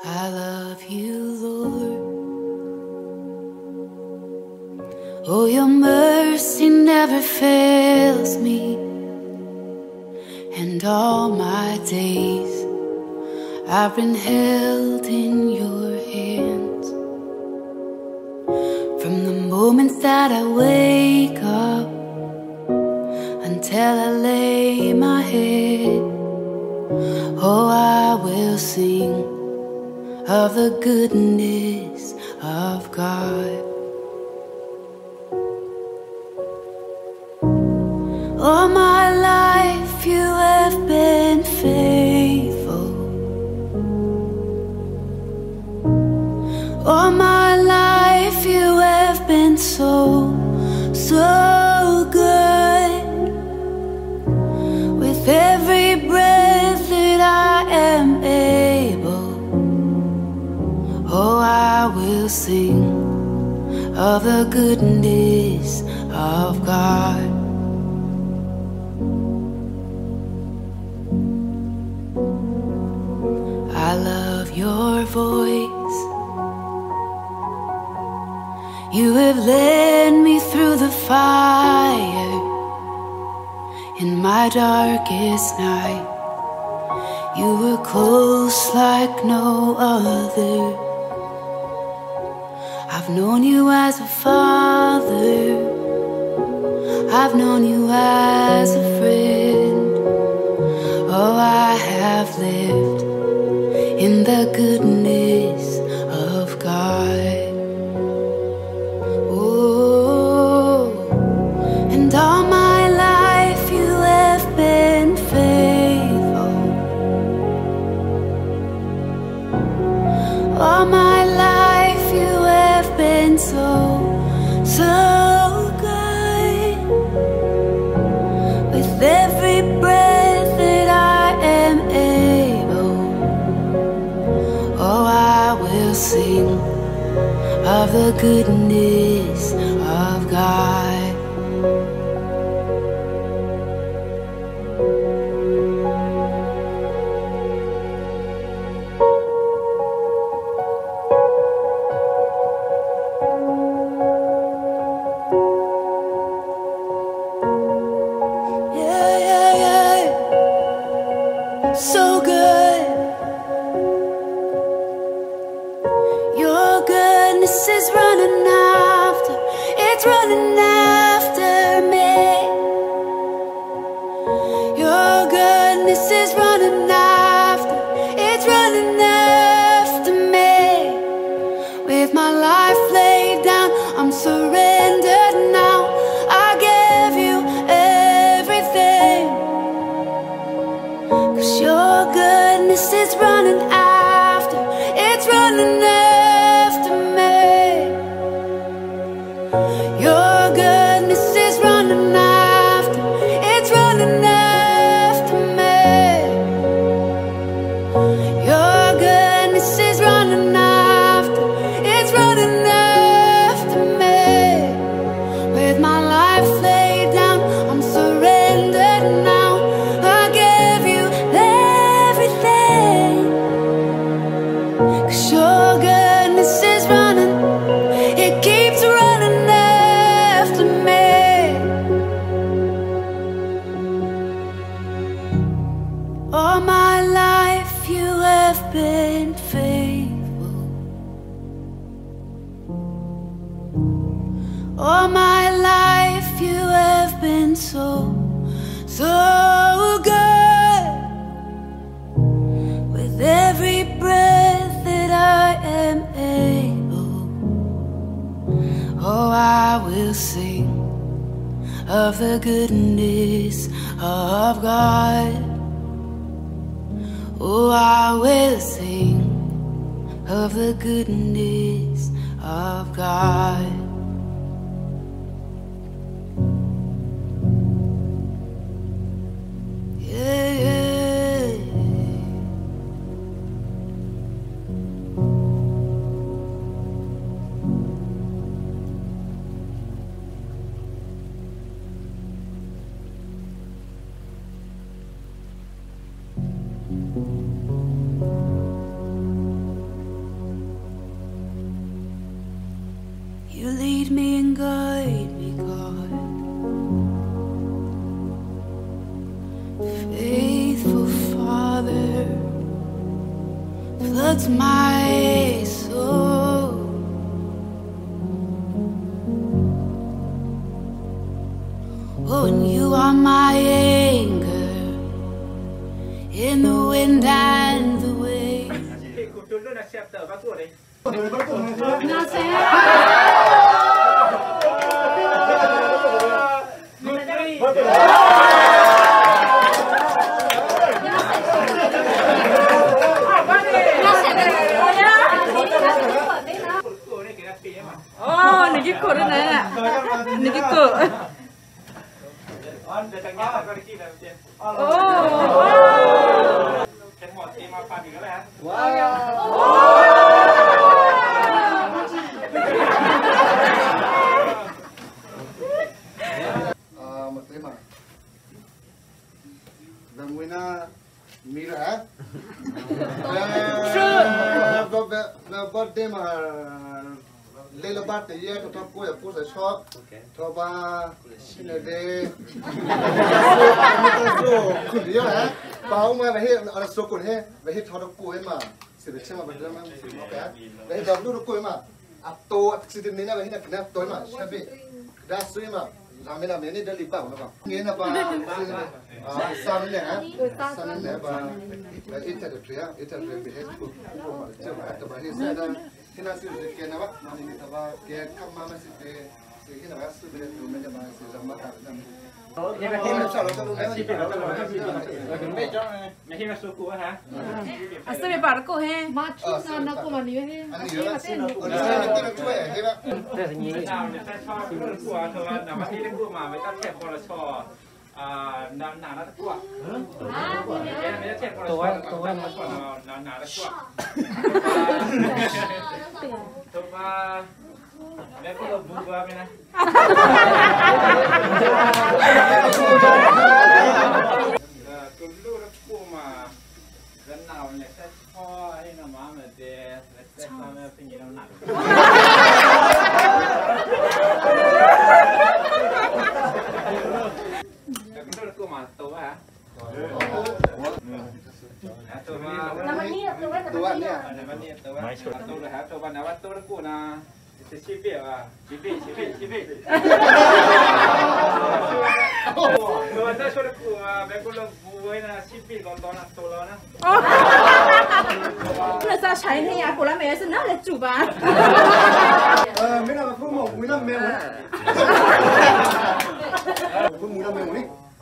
I love you, Lord. Oh, your mercy never fails me, and all my days I've been held in your hands. From the moment that I wake up until I lay my head, oh, I will sing of the goodness of God. All my life you have been faithful. All my life you have been so, so good. With every breath that I am able, oh, I will sing of the goodness of God. I love your voice. You have led me through the fire in my darkest night. You were close like no other. I've known you as a father. I've known you as a friend. Oh, I have lived in the goodness of God. Oh, and all my life you have been faithful. All my life you have been so, so good. With every breath that I am able, oh, I will sing of the goodness of God. Yeah, yeah, yeah. So good. Your goodness is running after, it's running after me. Your goodness is running after, it's running after me. With my life laid down, I'm surrendered now. I give you everything, 'cause your goodness is running after, it's running after me. Your goodness is running after, it's running after me. Your goodness is running after, it's running after me. With my life laid down, I'm surrendered now. I give you everything, 'cause your goodness is running, it keeps running after me. All my life you have been faithful. All my life you have been so, so good. With every breath that I am able, oh, I will sing of the goodness of God. Oh, I will sing of the goodness of God. Yeah, yeah, yeah. floods my soul. Oh, and you are my anchor in the wind and the wave. Oh, nagiko rin na. Nagiko. Lele bat ye to top ko ya ko sa shop to ba sine de ku dia ha ba u ma ba he ara so ko he ba he thod ko he ma se be chama ba da ma ka ba he da lu ko ma a to accident ni na ba he na kana to ma shabe da su ma la me la me ni da li ba ba nge na ba sa ne ha sa ne ba ba ita da tuya ita da be he ko ma ce ba ta ba he sa da Kena sih kena apa? Mana ni taba kena kam mana sih kena apa? Sudah tu macam mana sih zaman kapan? Ya kena salah tu macam masuk ku ha. Asal me barco he. Machu na ko mani he. Ani yo lah. Orang kita cuy ya, hebat. แต่อย่างนี้ชาวเนี่ยถ้าชอบเรื่องกลัวเธอหนามาที่เรื่องกลัวมาไม่ต้องแค่พลชหนาแล้วกลัวไม่ต้องแค่พลชตัวมาก่อนหนาแล้วกลัวตัวมาแม่ก็เราบูบไปนะคุณลูกแล้วกลัวมาแล้วหนาวเนี่ยแค่พ่อไอ้หน้าม้าเหมือนเดิมแต่ตอนนี้เป็นยังไงหนักตัวมาตัวฮะตัวมาวันนี้ตัวเลยฮะตัววันนั้นว่าตัวกูนะจะชีวิตอ่ะชีวิตตัวนั้นช่วยกูมาแม่กูลงบุ้ยนะชีวิตตอนนั้นตัวแล้วนะเราจะใช้ให้ยาโคลาเมสน่าจะจูบอ่ะไม่น่ามาพูดหมกมุ้ยน้ำแมวนะพูดมุ้ยน้ำแมวนี่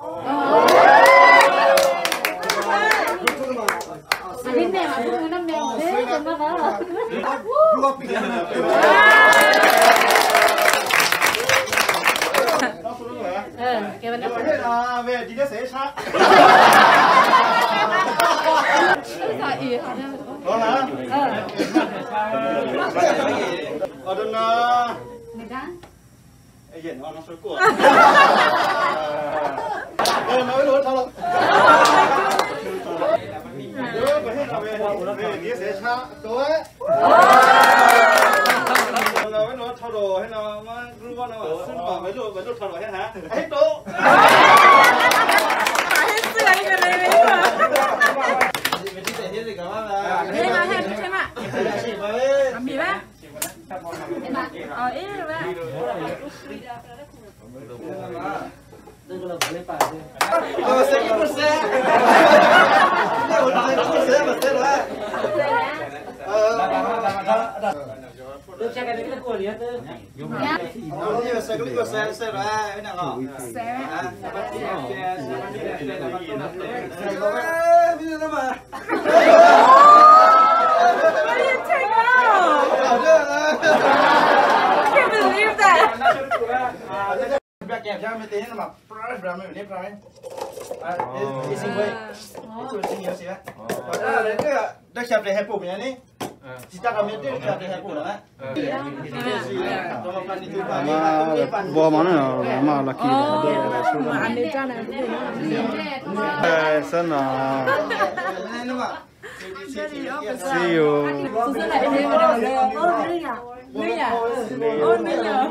Ini nih, aku mana mel deh, cuma mana. Dua pilihan. Gimana? Về đi dia saya sak. Iya. Đó là. Ở đâu nè. Medan. Ai hiện nó sôi của. Nói luôn thôi. Về đi sẽ sak tối. Nó nó thao đồ hay nó ru vào nó xin bảo với rồi thao đồ hết hả? Hết đồ. Hết sữa đi cái này đấy mà. Thế mà hết thế mà. Làm gì ba? Ít rồi ba. Tôi check cái cái của liệt thôi. Nó như xe cái của xe ra cái nào ngọ. Xe. Bây giờ nó mà. What do you take out? I can't believe that. Bác kẹp cho mấy tí nó mà ra mấy nếp ra mấy. Đi xin quay. Tôi xin nhiều xíu. Đó đấy cái đã kẹp để hẹp bụng như này. Chỉ ta làm mấy tí kẹp để hẹp bụng nữa. Bò món này mà là kỳ Mà ăn đến cha này. Sân là Nó mà. see you. Susun lại đây mà đâu rồi. Nữ à? Ôi nữ nhờ.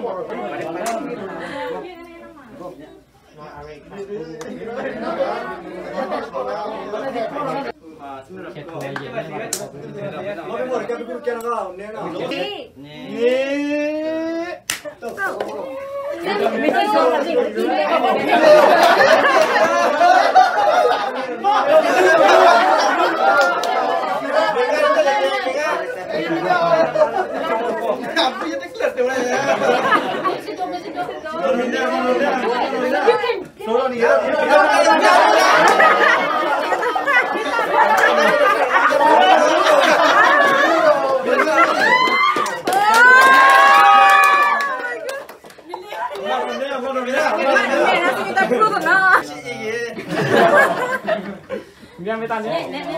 เราไปหมดกันไปกูแกนก็เนี่ยเนาะนี่ไม่ใช่โชว์กันสิกินเลย Biar metan ya.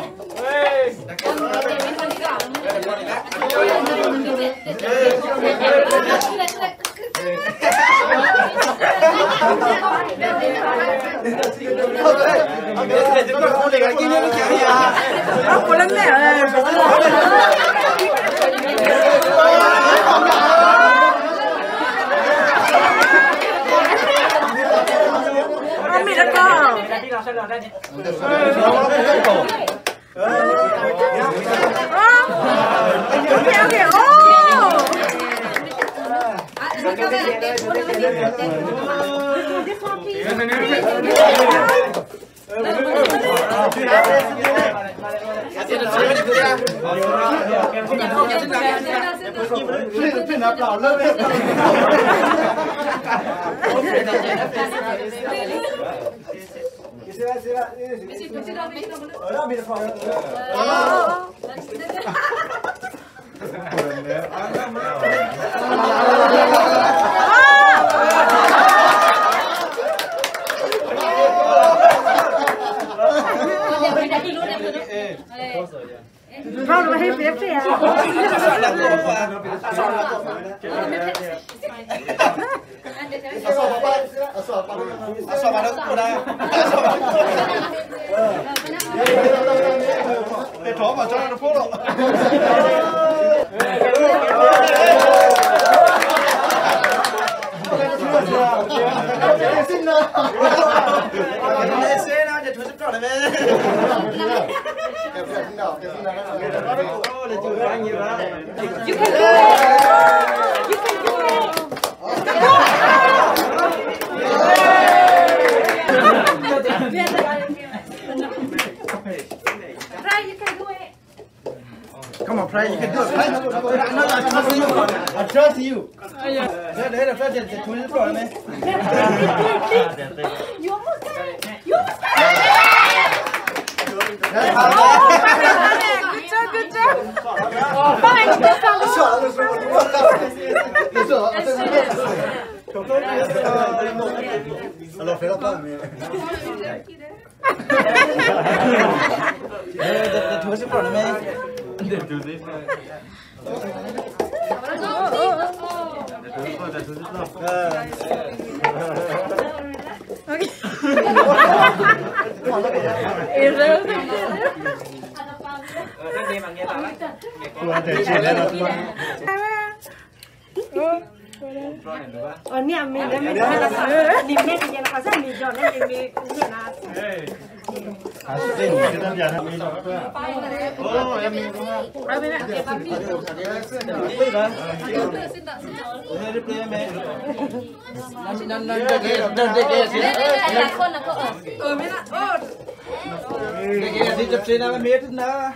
Aku lang na. Kami dah kau. Okay. Kau dah mahir PFC ya? Come on, pray. You can do it. Pray. I trust you. Đấy là phát triển thú rất rồi này. Good job. Fine. Allora, fai la palma. Thú rất rồi này. Ini amin, ini meh kerja nak pasal ni John, ini nak. Asin, kita jangan minum. Oh, yang minum. Abi nak. Ini play meh. Di jepsin nama meh tu na.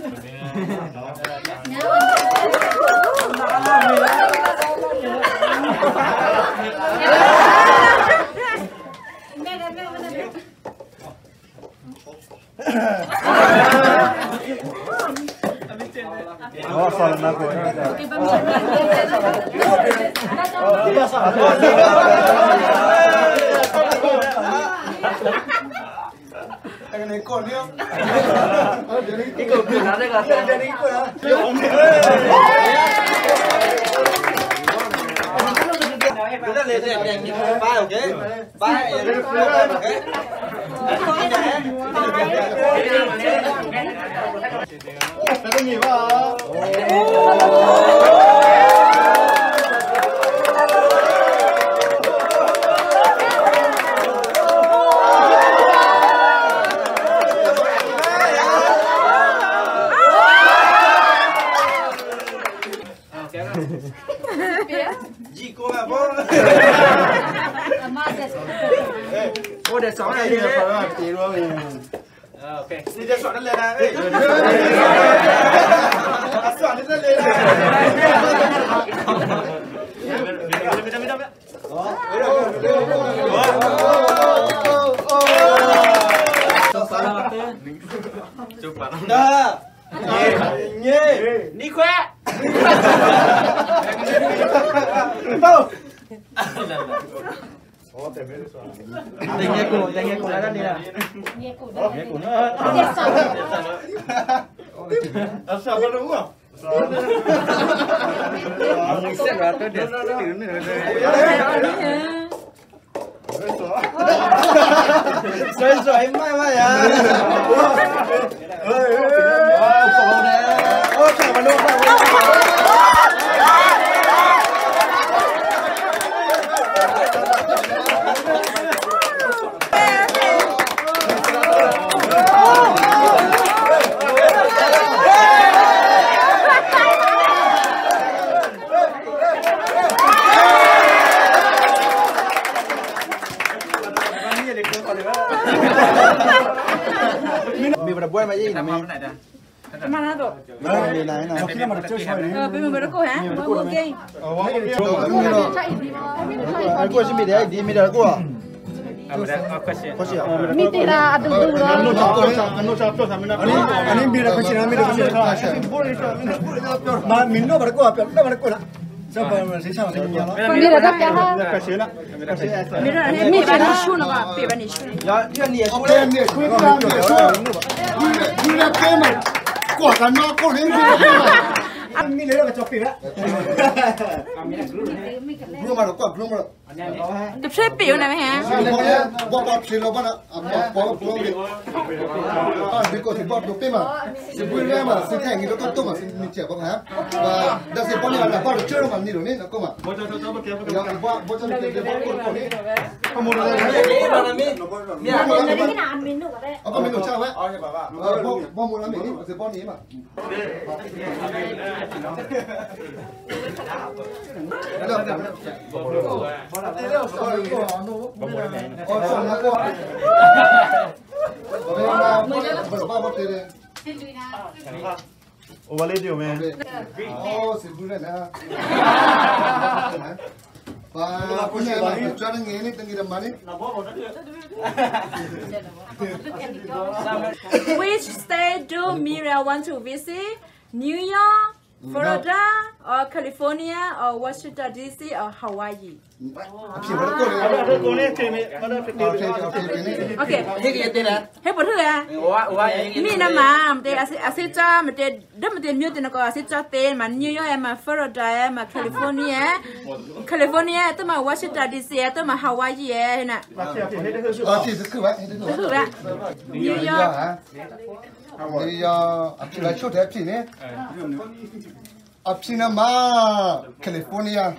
Oh, salah nak kau. Yang ni kau ni. Ikut dia ada kata. Jadi ikut ya. Kita lihat yang ni bye, okay? Bye. Okay. Cái gì vậy? กูแบบว่าโอ้เดี๋ยวสอนอะไรเนี่ยเขาตีรู้ไหมโอเคนี่จะสอนนั่นเลยนะสอนนั่นเลยนะไม่ได้จุกปากเด้อเงี้ยนี่แควเต้าโอ้แต่ไม่ได้สอนแต่เงี้ยกูแล้วกันดีนะเงี้ยกูเนอะเอาสอบมาดูอ่ะเอาไม่เสร็จแล้วตัวเด็ดตื่นเลยสวยไม่อ่ะเฮ้ยว้าวสองแล้วโอ้แข่งมาดูมีประบุมายี่นะมีมาแล้วตัวมีไหนนะที่เราเจอช่วยนี่เป็นมือกูฮะมือเก่งไอ้กูชิมีเดียดีมีเดียกูอ่ะมีตีราดูอันนู้นชอบตัวทำอันนี้มีอะไรก็ชินะมีอะไรก็ชินะมามินโนบาร์กูอ่ะเป็นบาร์กูนะชอบมันสิชอบมันสิมีอะไรก็ยังก็ชินะมีอะไรมีแบบนี้ชูนะว่าเปียแบบนี้ชูยาที่นี่โอเคเนี่ยคุยกันเนี่ยคุยแล้วเกมกว่ากันมากกว่านี้มีเลยเราจะจบปีละรู้มาหรอกรู้มาหรอกจะช่วยปิวหน่อยไหมฮะบอกสิเราบ้านบอกดีกว่าสิบอกดูปีมาสิบุญแม่มาสิแข่งนี่เราต้องมาสิมีเจ็บบ้างฮะว่าแต่สิบอกนี่เราบอกเชื่อมันนี่หรือนี่นะก็มาบอกจะเก็บบอกจะเก็บคนนี้ขโมยอะไรมีเอาไปดูช่างไว้บอกมูลนิธิสิบอกนี้มาเริ่มกันเริ่มสอนกูอ่ะนู้อ๋อสอนกูอ่ะมือจะบ้าบ้าเตะโอวาเลดิโอแม่โอ้สิบุญเลยนะป้าคุณเนี่ยมาจุดนั้นเงี้ยนี่ตั้งกี่ดำมันนี่ Which state do Mira want to visit? New York, Florida, or California, or Washington D.C. or Hawaii? Okay. Hey, but who? Me na ma'am. They asita. Me they don't me mute na ko asita ten. Man New York, man Florida, man California. To man Washington D.C. To man Hawaii. Na. New York. New York. Apsina shoot apsina. Apsina ma California.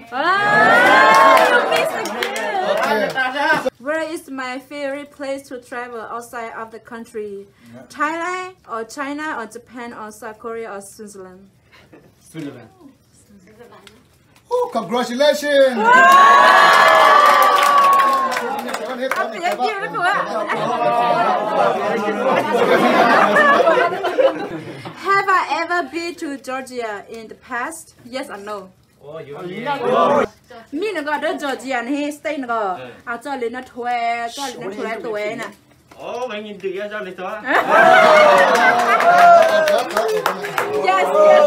Okay. Where is my favorite place to travel outside of the country? Thailand or China or Japan or South Korea or Switzerland? Switzerland. Oh, congratulations! Have I ever been to Georgia in the past? Yes or no? Me nó gọi đến Georgia này, state nó gọi, cho lên nó thuê tuổi nè. Bạn nhìn từ ra lên đó. Yes.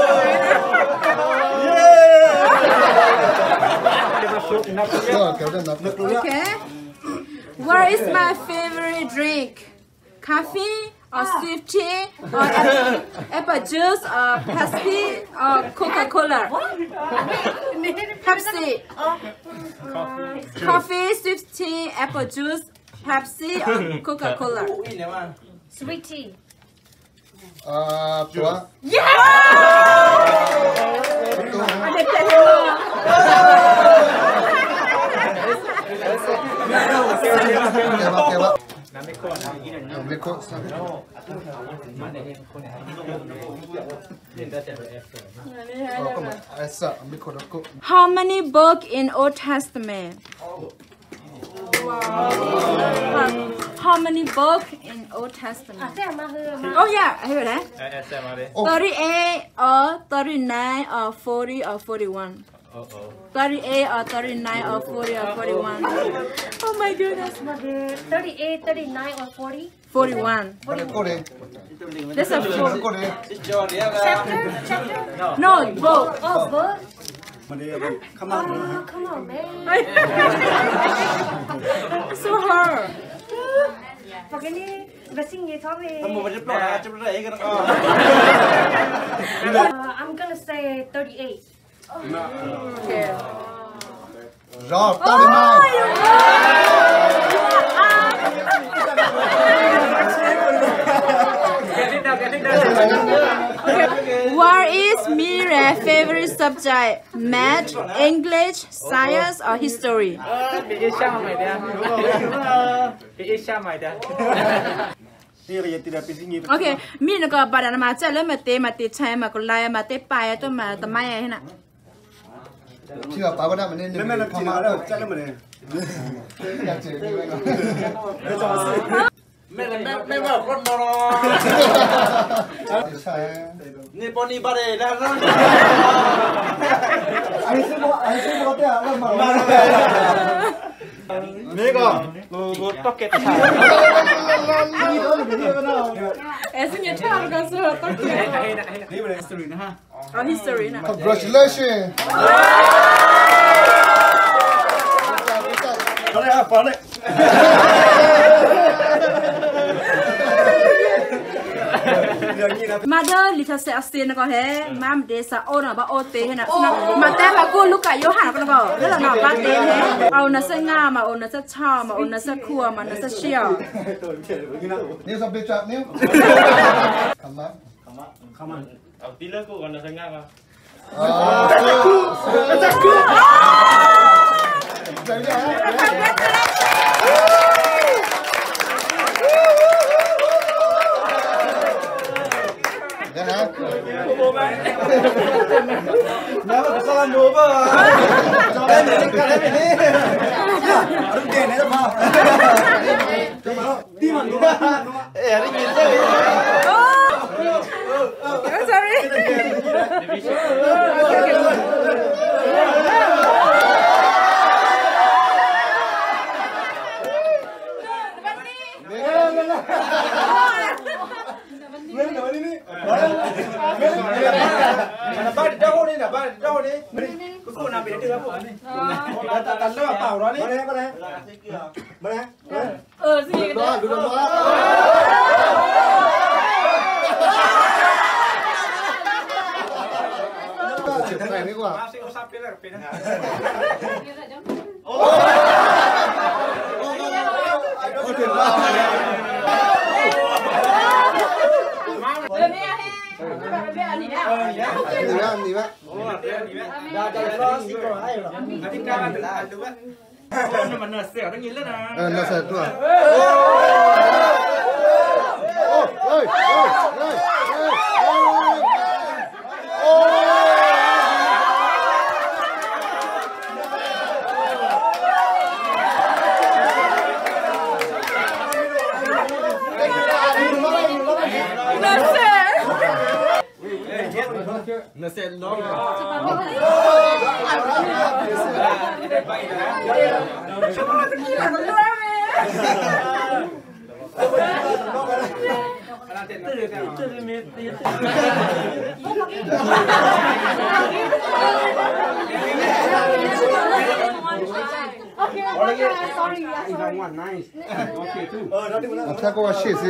Okay. What is my favorite drink? Coffee or sweet tea or apple juice or Pepsi or Coca-Cola? Pepsi. Coffee, sweet tea, apple juice, Pepsi or Coca-Cola? Sweet tea. Tua. Yeah! Esa, mikro aku. How many books in Old Testament? How many books in Old Testament? Oh yeah, I heard that. 38 or 39 or 40 or 41. 38 or 39 or 40 or 41. Oh my goodness. 38, 39 or 40? 41. That's a four. Chapter? No, book. Oh, book? Come on. Oh, come on, man. So hard. Cái này, bà xin nghe thôi. I'm gonna say 38. Okay. Rồi, tao đi mai. What is Mira's favorite subject? Math, English, science, or history? Bị ít sao mày đây. Bị ít sao mày đây. Okay, Mira có bà đàn mà chạy lên mà tê chạy mà còn lại mà tê bài tôi mà tầm mai thế nào? Chưa, tao có đang nên. Lên là không mà đâu, chắc là mình. อยากเจอนี่ไหมก่อน Mẹ bảo con bò lò. ใช่ Nè bọn đi bà đề ra ra. ไอ้ซื้อบ่เตี้ยแล้วมานี่ก็กูตอกเก็ตถ่าย Em xin nhớ cho con sửa tóc kìa. นี่มัน history นะฮะ Oh, history nè. Congratulations เอาเลยครับฟังเลย Mother little se astin ko he mam de sa ona ba ote he na ma te ba ko luka yo han ko ko le na ba te he au na se nga ma au na se cha ma au na se khua ma na se shia นี่สับเปจับนิ้วคำมาเอาตีเลิกกูก่อนนะสังงามาจักกูใจเย็นนะน้าสลัมดูป่ะได้ไหมกันได้ไหมนี่รุ่นเด่นนะพ่อที่มันดูได้ยินได้ Sorry. Ba đâu đi nè, ba đâu đi. Cái cô nào bị đưa phụ. Tạt nó vào bảo đó đi. Ba đây. Gì cái đó. ดูดูจุดไหนดีกว่า Ba sẽ có sắp biết làเป็นhả? ถึงว่า ดีไหม Thì ca là được á. Nhưng mà nửa xẻo nó nhìn lên à. น่าเสียตัวเฮ้ย Nó sẽ nó ถ้าก็ว่าชิสิ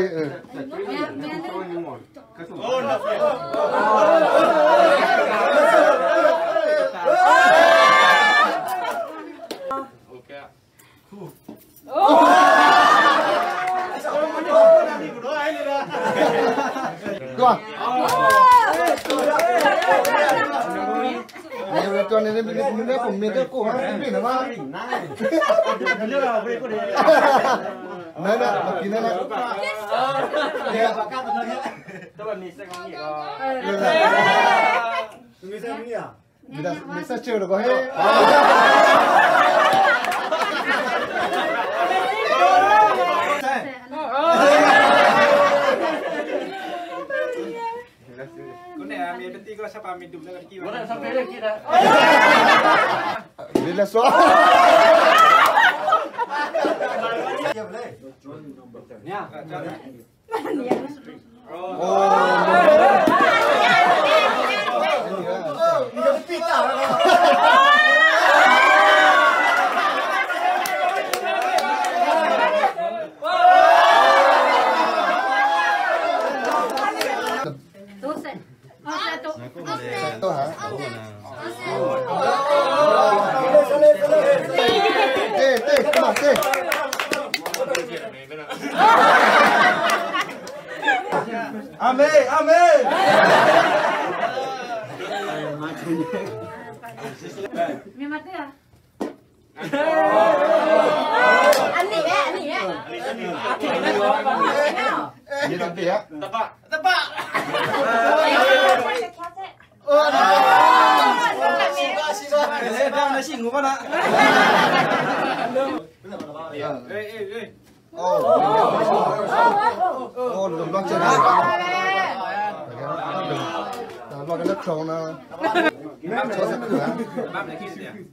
ตัวเนี่ยตัวนี้เนี่ยผมมีเรื่องกูฮะไม่เห็นว่าเรื่องเราไม่กูดีนั่นน่ะเมื่อกี้นั่นน่ะเนี่ย Tôi bảo mình sẽ có gì đó. Bisa chưa được có hết. Cái này mình bên tí có sắp mình đụng lên cái kia. Sắp đến đây kia đó. Đi là xóa. Nha. Tôi hả? Tê, come on, tê. Amen, amen. Mi mati ya? Ani ya. Gì làm gì á? Tepak. Đang nói chuyện của bạn ạ. Đừng loạn chân này. Loạn cái đất trâu nó. Cho sẽ cửa. Bám để kia gì à?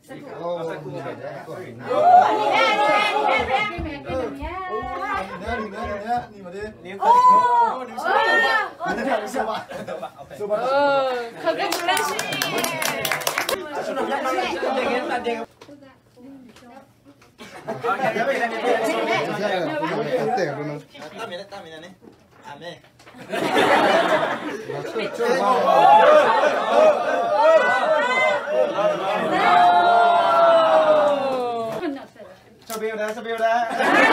Sabiêu đã.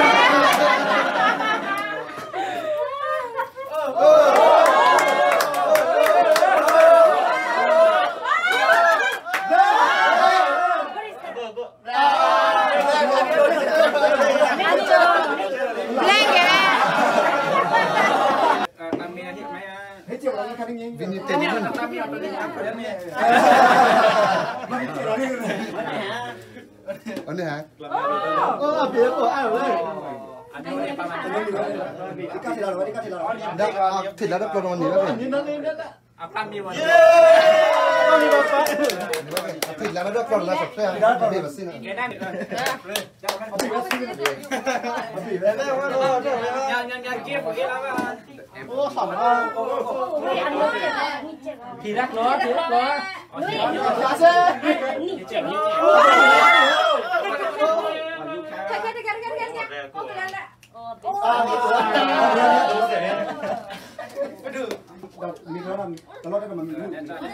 Vini tên đi. Anh hả? Phía của ai rồi? Thịt lá đất trâu nó nhiều lắm. Thịt lá đất trâu là sạch sẽ. Đi mà xin. Thì đắt nó. Mình nói là nó lót cái mà mình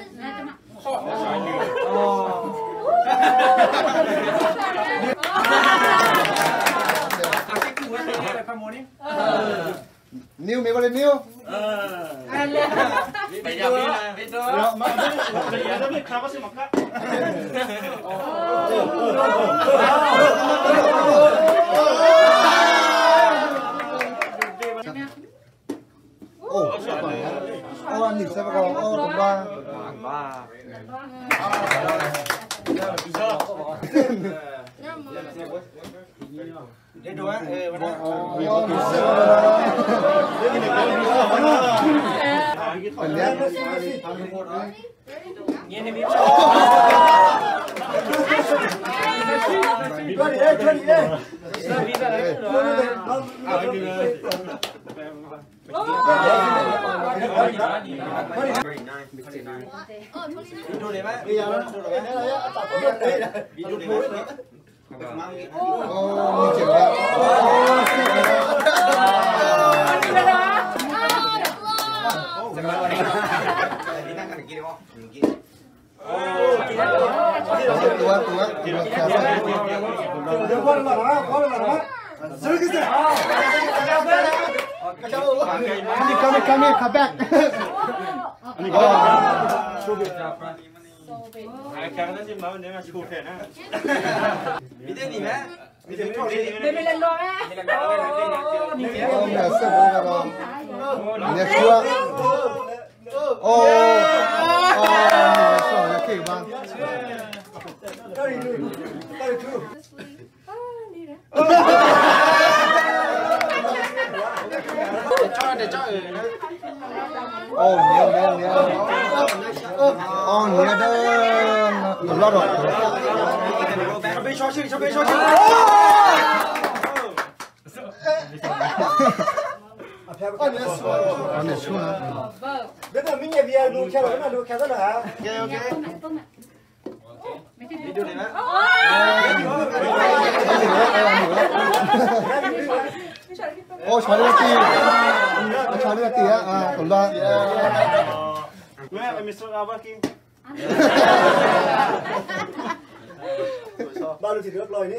Niu mấy con lên Niu. Bây giờ biết đó. Bây giờ biết khá có sự mặc á. Anh nhìn xem có tầm ba. Để đồ á. Come here, come back. Ai càng nó chỉ máu nếu mà chụp thế na. Biết gì mẹ? Biết gì không đi. Mình lên lo á. Nhà sơ bộ rồi. Nhà chua. Bây giờ mình nhảy về đồ khéo rồi, đồ khéo rất là hả? Ok. Video này á. Charlie Ati á, còn lo. Where Mr. Avakim? Bao nhiêu thì được rồi đi.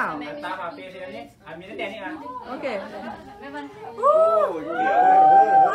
Okay.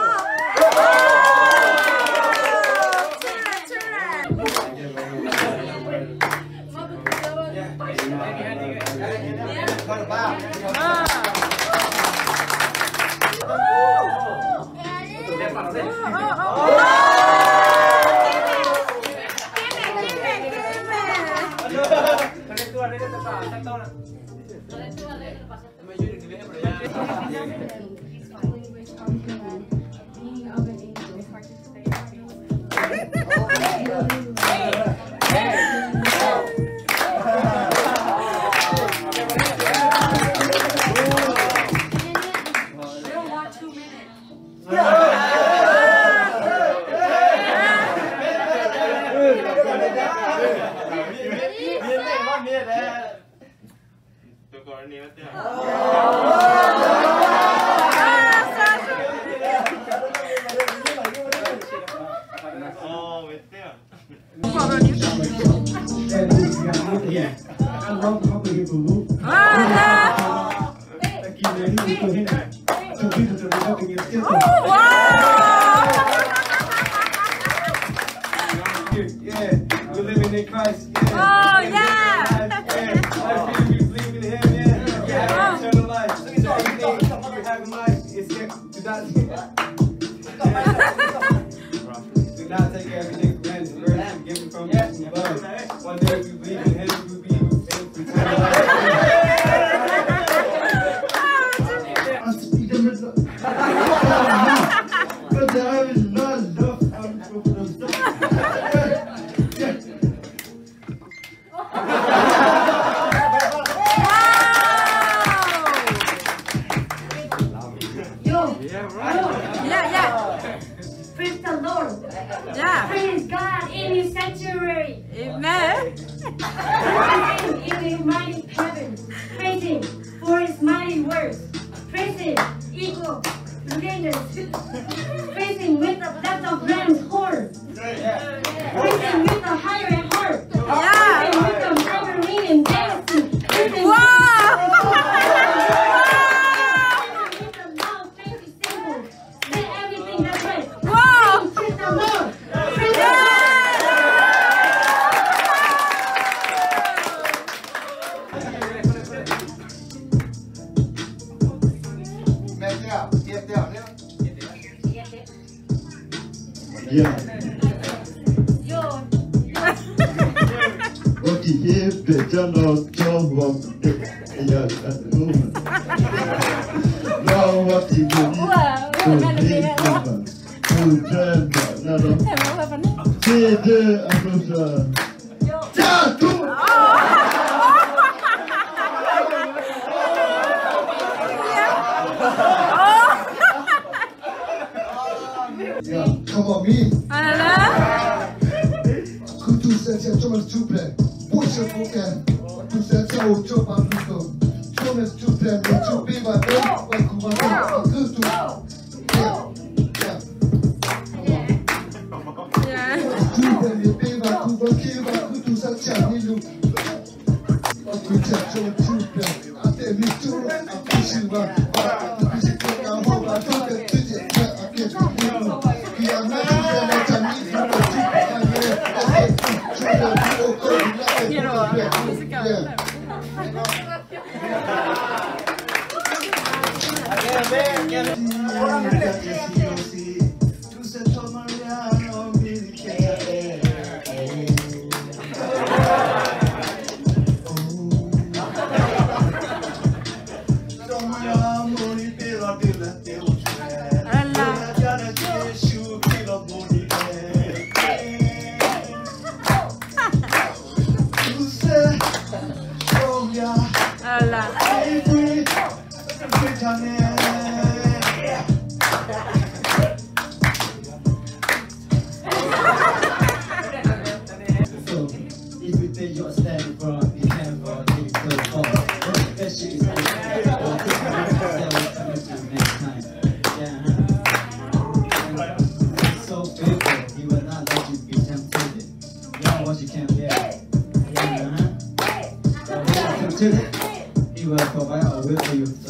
He will provide a will for you.